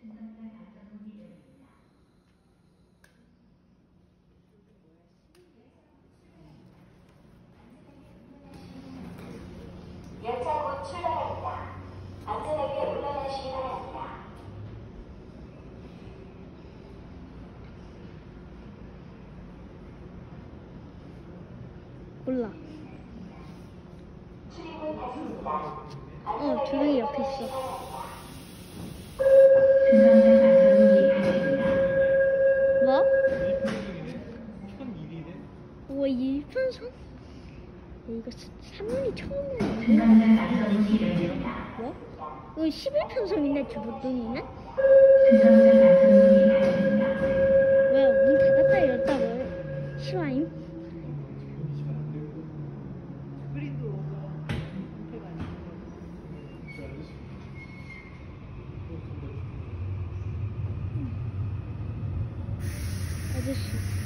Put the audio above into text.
열차 곧 출발합니다. 안전하게 운전하시기 바랍니다. 몰라. 출입문 닫습니다. 조용히 옆에 있어. 뭐? 1001이네. 오, 1편성? 이거 3년이 처음이야. 뭐? 이거 11편성인데 주부뚱이는? 왜 문 닫았다 열었다고 시와임? 스크린도 아저씨.